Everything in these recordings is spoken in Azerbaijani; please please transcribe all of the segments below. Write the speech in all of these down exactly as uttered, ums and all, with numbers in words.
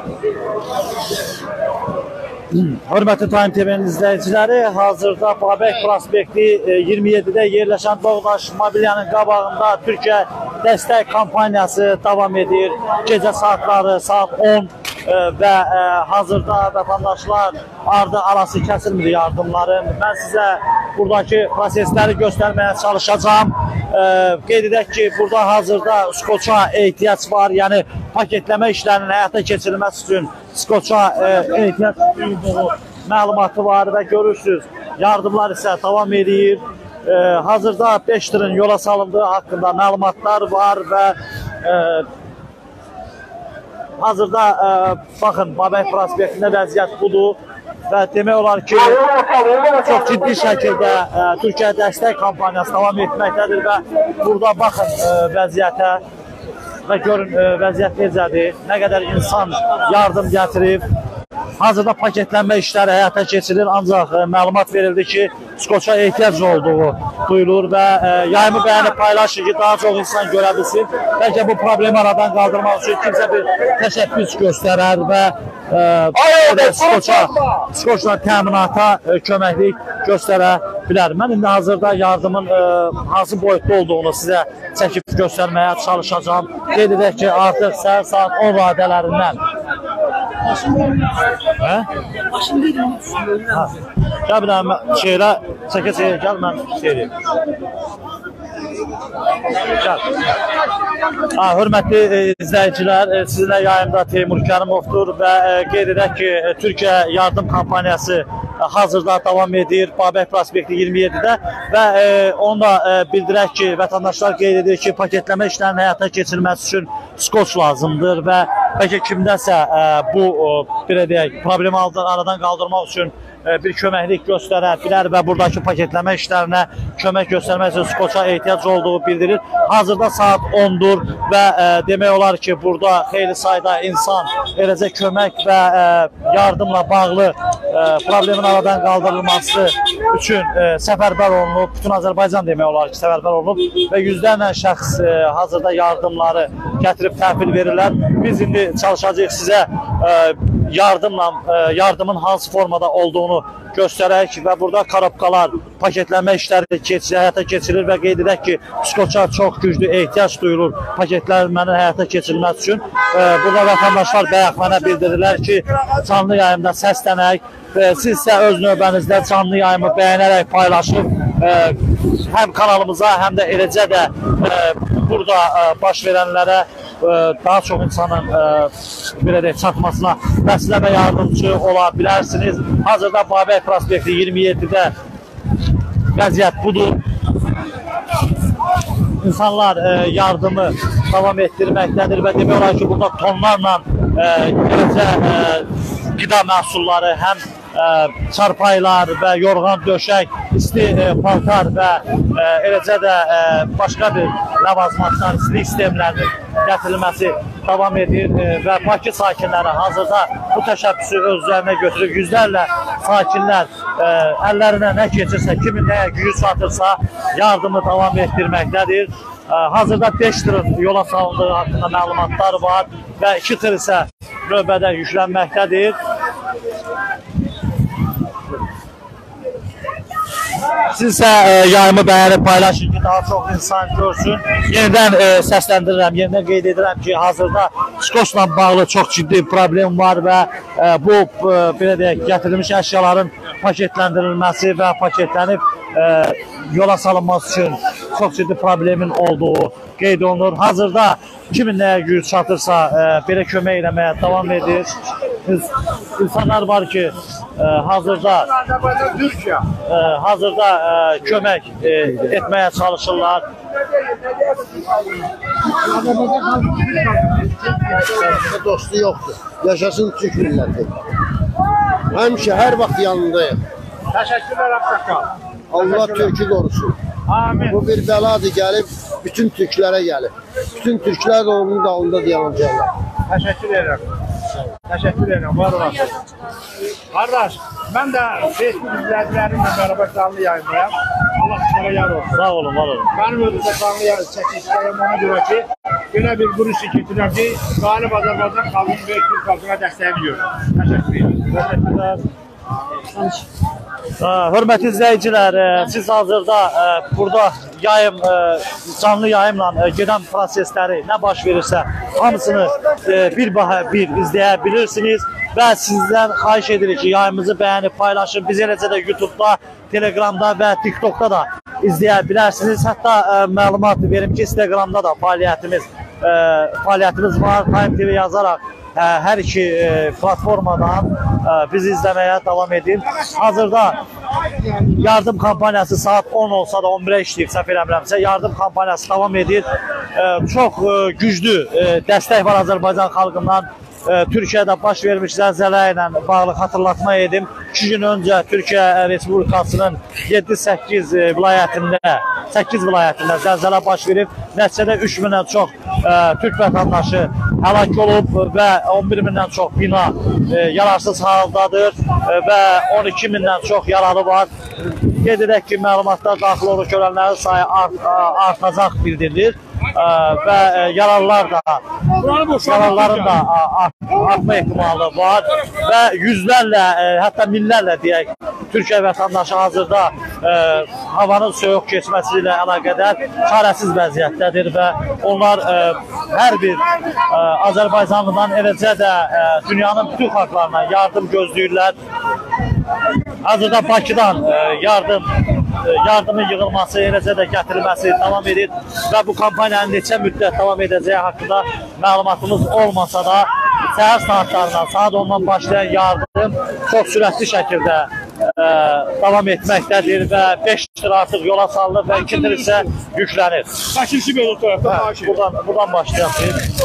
Hörmətli Time T V'nin izləyiciləri, hazırda Babək prospekti iyirmi yeddidə yerləşən Doğdaş Mobilyanın qabağında Türkiyə dəstək kampaniyası davam edir. Gecə saatları saat on və hazırda vətəndaşlar ardı arası kəsilmir yardımların. Mən sizə buradakı prosesləri göstərməyə çalışacağım. Qeyd edək ki, burada hazırda skoça ehtiyac var, yəni paketləmə işlərinin həyata keçirilməsi üçün skoça ehtiyac duyduğu məlumatı var və görürsünüz, yardımlar isə davam edir. Hazırda beş tırın yola salındığı haqqında məlumatlar var və hazırda baxın, Babək prospektində vəziyyət budur. Və demək olar ki, çox ciddi şəkildə Türkiyə dəstək kampaniyası davam etməkdədir və burada baxın vəziyyətə və görün vəziyyət necədir, nə qədər insan yardım gətirib. Hazırda paketlənmə işləri həyata keçirilir, ancaq məlumat verildi ki, skoça ehtiyac olduğu duyulur və yayımı bəyənib paylaşır ki, daha çox insan görə bilsin. Bəlkə bu problemi aradan qaldırmaq üçün kimsə bir təşəbbüs göstərər və skoçla təminata köməklik göstərə bilər. Mən indi hazırda yardımın hansı boyutda olduğunu sizə çəkib göstərməyə çalışacağım. Qeyd edək ki, artıq səhər saat on radələrindən Hə? Maşındaydım. Gəl bir dənə şeylə, çəkə çəkə, gəl mən şeyləyim. Gəl. Hörmətli izləyicilər, sizinlə yayımda Teymur Kərimovdur və qeyd edək ki, Türkiyə yardım kampaniyası hazırda davam edir Babək prospekti iyirmi yeddidə və onu da bildirək ki, vətəndaşlar qeyd edir ki, paketləmə işlərinin həyata keçirilməsi üçün skoç lazımdır və bəlkə kimdəsə bu belə deyək, problemi aradan qaldırmaq üçün bir köməklik göstərə bilər və buradakı paketləmə işlərinə kömək göstərmək üçün skoça ehtiyac olduğu bildirilir. Hazırda saat ondur və demək olar ki, burada xeyli sayda insan eləcə kömək və yardımla bağlı problemin aradan qaldırılması üçün səfərbər olunub. Bütün Azərbaycan demək olar ki, səfərbər olunub və yüzlərlə şəxs hazırda yardımları gətirib təhvil verirlər. Biz indi çalışacağıq sizə yardımla, yardımın hansı formada olduğunu göstərək və burada korobkalar, paketlənmə işləri həyata keçirilir və qeyd edək ki, skoça çox güclü ehtiyac duyulur paketlənmənin həyata keçirilməsi üçün. Burada vətəndaşlar bayaq mənə bildirirlər ki, canlı yayımda səslənək. Siz isə öz növbənizdə canlı yayımı bəyənərək paylaşıb həm kanalımıza, həm də eləcə də burada baş verənlərə daha çox insanın belə deyək, çatmasına vəsilə və yardımcı ola bilərsiniz. Hazırda Babək prospekti iyirmi yeddidə vəziyyət budur. İnsanlar yardımı davam etdirməkdədir və demək olar ki, burada tonlarla eləcə qida məhsulları, həm çarpaylar və yorğan döşək, isti paltar və eləcə də başqa bir ləvazimatlar, istilik sistemlərinin gətirilməsi davam edir və Bakı sakinləri hazırda bu təşəbbüsü öz üzərinə götürüb yüzlərlə sakinlər əllərinə nə keçirsə, kimin nəyə gücü çatırsa yardımı davam etdirməkdədir. Hazırda beş tırın yola salındığı haqqında məlumatlar var və iki tır isə növbədə yüklənməkdədir. Siz isə yayımı bəyənib paylaşın ki, daha çox insan görsün. Yenidən səsləndirirəm, yenidən qeyd edirəm ki, hazırda skoçla bağlı çox ciddi problem var və bu, belə deyək, gətirilmiş əşyaların paketləndirilməsi və paketlənib yola salınması üçün çox ciddi problemin olduğu qeyd olunur. Hazırda kimin nəyə güc çatırsa belə kömək eləməyə davam edir. İnsanlar var ki, hazırda hazırda kömək etməyə çalışırlar. Dostu yoxdur. Yaşasın Türk milləti. Həmişə hər vaxt yanındayım. Təşəkkürlər Abdəkal. Allah Türk'ü qorusun. Amin. Bu bir bəladır gəlib, bütün Türklərə gəlib. Bütün Türklər də onun da onda dayanacaqlar. Təşəkkür edirəm. Təşəkkür edirəm, var olasın. Qardaş, mən də Facebook izləyicilərimlə bərabər canlı yayındayım. Allah sizlərə yar olsun. Sağ olun, var olun. Mənim özümdə canlı yayın çəkişdəyim ona görə ki, belə bir quruş getirəm ki, Qalib Azərbaycan xalqının və Türk xalqına dəstəyini görürüm. Təşəkkür edirəm. Təşəkkürlər. Hörmətli izləyicilər, siz hazırda burada yayım, canlı yayımla gedən prosesləri nə baş verirsə, hamısını bir baha bir izləyə bilirsiniz və sizdən xahiş edirik ki, yayımızı bəyənib paylaşın. Biz eləcə də YouTube'da, Telegram'da və TikTok'da da izləyə bilərsiniz. Hətta məlumat verim ki, Instagram'da da fəaliyyətimiz fəaliyyətimiz var. Time T V yazaraq hər iki platformadan bizi izləməyə davam edin. Hazırda yardım kampaniyası saat on olsa da on birə işləyib, səhv eləmirəmsə, yardım kampaniyası davam edir. Çox güclü dəstək var Azərbaycan xalqından. Türkiyədə baş vermiş zəlzələ ilə bağlı xatırlatma edim. iki gün öncə Türkiyə Respublikasının yeddi səkkiz vilayətində, səkkiz vilayətində zəlzələ baş verib. Nəticədə üç mindən çox Türk vətəndaşı həlak olub və on bir mindən çox bina yararsız haldadır və on iki mindən çox yaralı var. Qeyd edək ki, məlumatlar daxil olub ölənlərin sayı artacaq bildirilir və yaralılar da yaralıların da artma ehtimalı var və yüzlərlə, hətta minlərlə deyək, Türkiyə vətəndaşı hazırda havanın soyuq keçməsi ilə əlaqədar çarəsiz vəziyyətdədir və onlar hər bir Azərbaycanlıdan, eləcə də dünyanın bütün xalqlarına yardım gözləyirlər. Hazırda Bakıdan yardım yardımın yığılması, eləcə də gətirilməsi davam edir və bu kampaniyanın neçə müddət davam edəcəyi haqqında məlumatımız olmasa da səhər saatlarından, saat ondan başlayan yardım çox sürətli şəkildə ə, davam etməkdədir və beş tir artıq yola salınır və iki tir isə yüklənir. Bakışı belə o tərəfdə maaşı. Buradan, buradan başlayaq.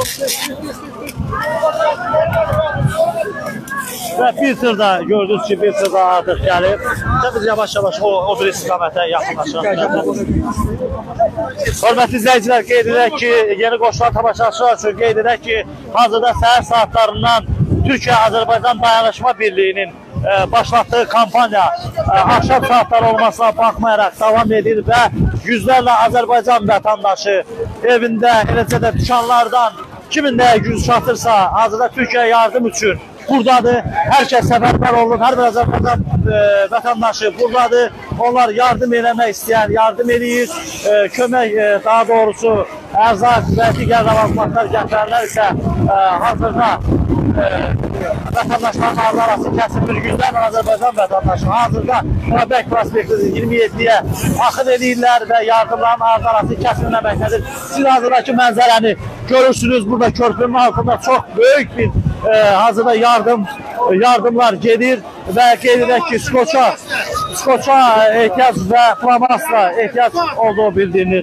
Və bir tır da gördünüz ki, bir tır da artıq gəlib. Biz yavaş-yavaş o, o bir istiqamətə yaxınlaşaq. Hörmətli izləyicilər, qeyd edək ki, yeni qoşulan tamaşaçılar üçün qeyd edək ki, hazırda səhər saatlarından Türkiyə-Azərbaycan Dayanışma Birliyinin e, başlatdığı kampaniya e, axşam saatları olmasına baxmayaraq davam edir və yüzlərlə Azərbaycan vətəndaşı evində, eləcə də dükanlardan kimin nəyə güc çatırsa, hazırda Türkiyə yardım üçün buradadır. Hər kəs səfərbər olunub, hər bir Azərbaycan e, vətəndaşı buradadır. Onlar yardım eləmək istəyən yardım edir. E, kömək, e, daha doğrusu ərzaq və digər lavazımatlar gətirənlər isə e, hazırda e, vətəndaşların ardı arası kəsilmir. Yüzlərlə Azərbaycan vətəndaşı hazırda Babək prospekti iyirmi yeddiyə axın edirlər və yardımların ardı arası kəsilməməkdədir. Siz hazırdakı mənzərəni görürsünüz. Burada körpünün altında çox böyük bir e, hazırda yardım yardımlar gedir və qeyd edək ki, skoça, skoça ehtiyac və flamasla ehtiyac olduğu bildirilir.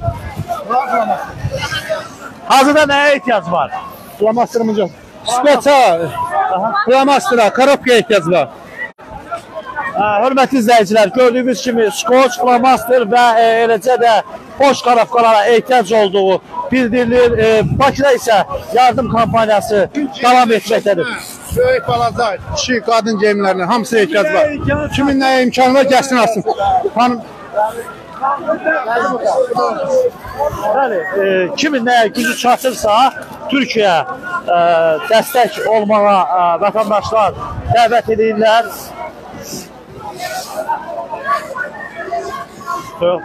Hazırda nəyə ehtiyac var? Flamastırımıcı. Skoça, flamastıra, korobka ehtiyac var. Hörmətli izləyicilər, gördüyünüz kimi skoç, flamastır və e, eləcə də boş korobkalara ehtiyac olduğu bildirilir. E, Bakıda isə yardım kampaniyası davam etməkdədir. Böyük, balaca, kişi, qadın geyimlərinin hamısı ehtiyac var. Kimin nəyə imkanı var, gəlsin alsın. Hanım. Bəli, e, kimin nəyə gücü çatırsa, Türkiyə e, dəstək olmağa e, vətəndaşlar dəvət edirlər. Yox.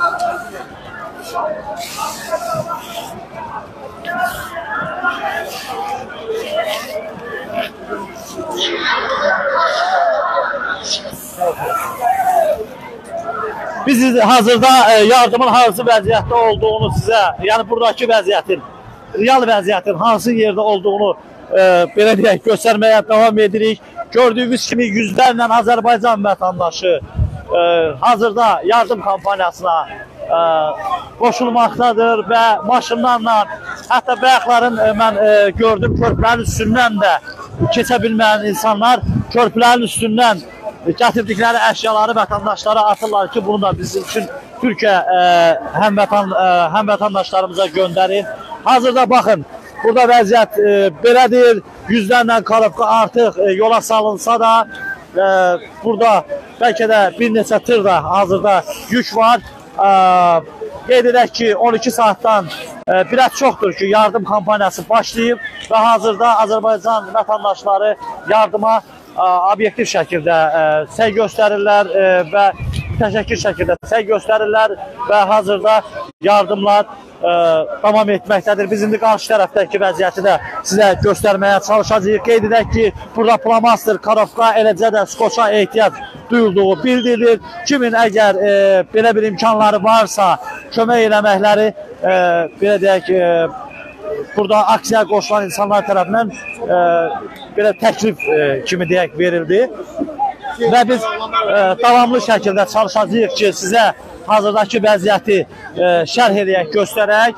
Biz hazırda e, yardımın hansı vəziyyətdə olduğunu sizə, yəni buradakı vəziyyətin, real vəziyyətin hansı yerdə olduğunu e, belə deyək, göstərməyə davam edirik. Gördüyünüz kimi yüzlərlə Azərbaycan vətəndaşı e, hazırda yardım kampaniyasına e, qoşulmaqdadır və maşınlarla, hətta bayaqların e, mən e, gördüm körpülərin üstündən də keçə bilməyən insanlar körpülərin üstündən gətirdikləri əşyaları vətəndaşlara atırlar ki, bunu da bizim üçün Türkiyə e, həm, vətən, e, həm vətəndaşlarımıza göndərin. Hazırda baxın, burada vəziyyət e, belədir. Yüzlərlə karobka artıq e, yola salınsa da e, burada bəlkə də bir neçə tır da hazırda yük var. E, qeyd edək ki, on iki saatdan e, biraz çoxdur ki, yardım kampaniyası başlayıb və hazırda Azərbaycan vətəndaşları yardıma e, obyektiv şəkildə e, səy göstərirlər e, və təşəkkür şəkildə səy göstərirlər və hazırda yardımlar e, davam etməkdədir. Biz indi qarşı tərəfdəki vəziyyəti də sizə göstərməyə çalışacağıq. Qeyd edək ki, burada plamaster, karobka, eləcə də skoça ehtiyac duyulduğu bildirilir. Kimin əgər e, belə bir imkanları varsa, kömək eləməkləri e, belə deyək, e, burada aksiyaya qoşulan insanlar tərəfindən e, belə təklif e, kimi deyək verildi. Və biz e, davamlı şəkildə çalışacağıq ki, sizə hazırdakı vəziyyəti e, şərh edək, göstərək.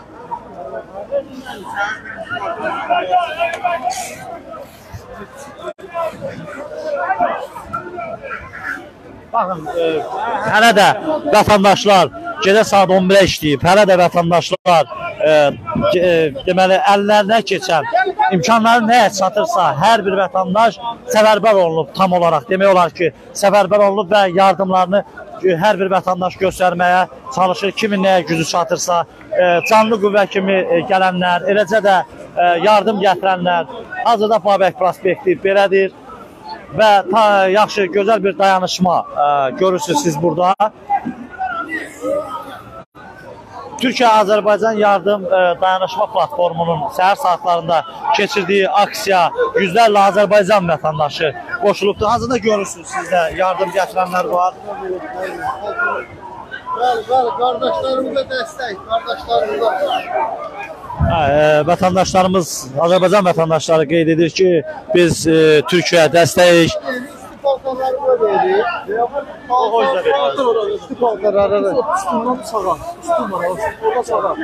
Baxın, e, hələ də vətəndaşlar gecə saat on birə işləyib, hələ də vətəndaşlar e, e, deməli, əllərinə keçən imkanları nəyə çatırsa, hər bir vətəndaş səfərbər olunub tam olaraq. Demək olar ki, səfərbər olunub və yardımlarını hər bir vətəndaş göstərməyə çalışır. Kimin nəyə gücü çatırsa, e, canlı qüvvə kimi e, gələnlər, eləcə də e, yardım gətirənlər, hazırda Babək prospekti belədir. Və ta, yaxşı, gözəl bir dayanışma e, görürsünüz siz burada. Türkiyə-Azərbaycan yardım e, dayanışma platformunun səhər saatlarında keçirdiyi aksiya yüzlərlə Azərbaycan vətəndaşı qoşulubdur. Hazırda görürsünüz sizdə yardım gətirənlər var. Bəli, bəli, qardaşlarımıza dəstək, qardaşlarımıza. Hə, e, vətəndaşlarımız, Azərbaycan vətəndaşları qeyd edir ki, biz e, Türkiyəyə dəstəyik. İstiqlallarına verir. O yüzden verir. İstiqlallarına. Üstündən sağa. Üstün var, orada sağa.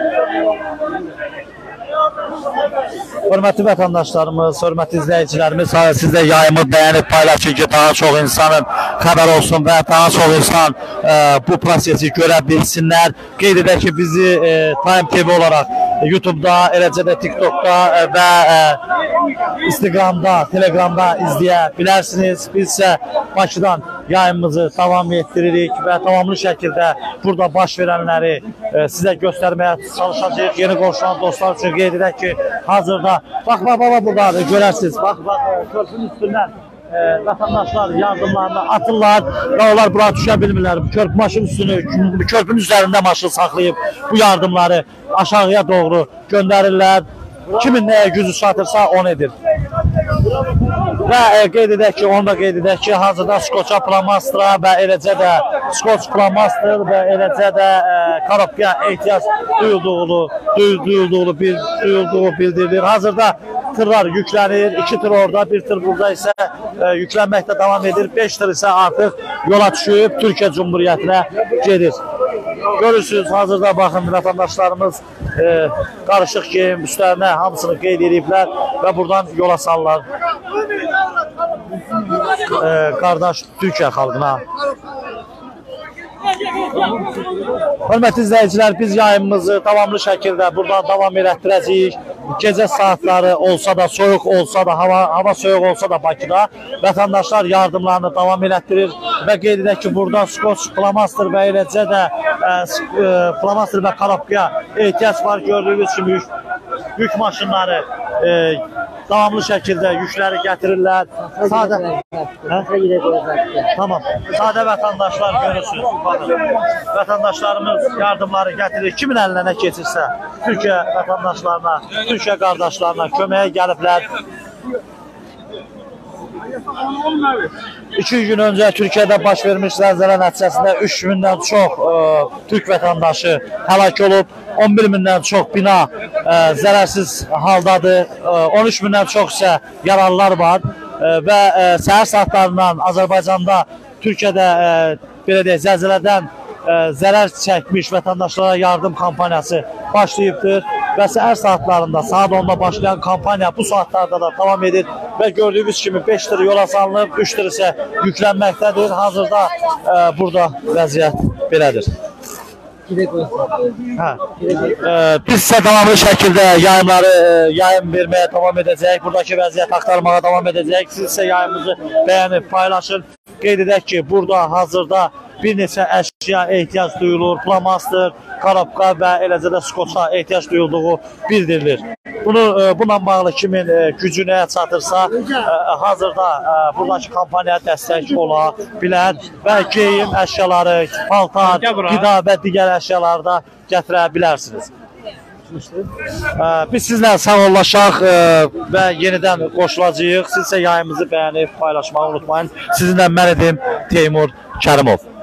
Hörmətli vətəndaşlarımız, hörmətli izləyicilərimiz, siz də yayımı bəyənib paylaşın ki, daha çox insanın xəbər olsun və daha çox insan e, bu prosesi görə bilsinlər. Qeyd edək ki, bizi e, Time T V olaraq YouTube'da, eləcə də TikTok'da e, və e, Instagram'da, Telegram'da izləyə bilərsiniz. Biz isə Bakıdan yayımımızı davam etdiririk və tamamlı şəkildə burada baş verənləri e, sizə göstərməyə çalışacağıq. Yeni qoşulan dostlar üçün qeyd edək ki, hazırda, bax, bax, bax, buradadır, görərsiniz, bax, bax, körpünün üstündən e, vətəndaşlar yardımlarını atırlar və onlar bura düşə bilmirlər. Körpü maşın üstünü, körpünün üzərində maşın saxlayıb bu yardımları aşağıya doğru göndərirlər. Kimin nəyə gücü çatırsa onu edir. Və e, qeyd edək ki, onu da qeyd edək ki, hazırda skoça plamastra və eləcə də skoç plamaster və eləcə də e, karobkaya ehtiyac duyulduğunu, duyulduğunu, bil, duyulduğu bildirilir. Hazırda tırlar yüklənir, iki tır orada, bir tır burada isə e, yüklənməkdə davam edir, beş tır isə artıq yola düşüb Türkiyə Cumhuriyyətinə gedir. Görürsünüz, hazırda baxın, vətəndaşlarımız e, qarışıq geyim üstlərinə hamısını qeyd ediblər və buradan yola salırlar e, qardaş Türkiyə xalqına. Hörmətli izləyicilər, biz yayımımızı davamlı şəkildə buradan davam elətdirəcəyik. Gecə saatları olsa da, soyuq olsa da, hava, hava soyuq olsa da Bakıda vətəndaşlar yardımlarını davam elətdirir və qeyd edək ki, burada skoç, plamaster və eləcə də e, e, plamaster və karobkaya ehtiyac var. Gördüyünüz kimi yük, yük maşınları e, davamlı şəkildə yükləri gətirirlər. Sadə, tamam. Sadə vətəndaşlar görürsünüz. Vətəndaşlarımız yardımları gətirir. Kimin əlinə nə keçirsə, Türkiyə vətəndaşlarına, Türkiyə qardaşlarına köməyə gəliblər. İki gün öncə Türkiyədə baş vermiş zəlzələ nəticəsində üç mindən çox e, Türk vətəndaşı həlak olub. on bir mindən çox bina e, zərərsiz haldadır. E, on üç mindən çox isə yaralılar var. E, və e, səhər saatlarından Azərbaycanda, Türkiyədə e, belə deyək, zəlzələdən e, zərər çəkmiş vətəndaşlara yardım kampaniyası başlayıbdır. Və səhər saatlarında, saat onda başlayan kampaniya bu saatlarda da davam edir və gördüyünüz kimi beş tır yola salınıb, üç tır isə yüklənməkdədir. Hazırda e, burada vəziyyət belədir. Hə. Ee, biz sizə davamlı şəkildə yayımları e, yayım verməyə davam edəcək. Buradakı vəziyyət axtarmağa davam edəcək. Siz isə yayımımızı bəyənib paylaşın. Qeyd edək ki, burada hazırda bir neçə əşya ehtiyac duyulur. Plamaster, karabka və eləcə də skoça ehtiyac duyulduğu bildirilir. Bunu e, buna bağlı kimin e, gücü nəyə çatırsa e, hazırda e, buradakı kompaniyaya dəstək ola bilər və geyim əşyaları, paltar, qida və digər əşyaları da gətirə bilərsiniz. E, biz sizlə sağollaşaq e, və yenidən qoşulacağıq. Siz isə yayımızı bəyənib paylaşmağı unutmayın. Sizinlə mən edim Teymur Kərimov.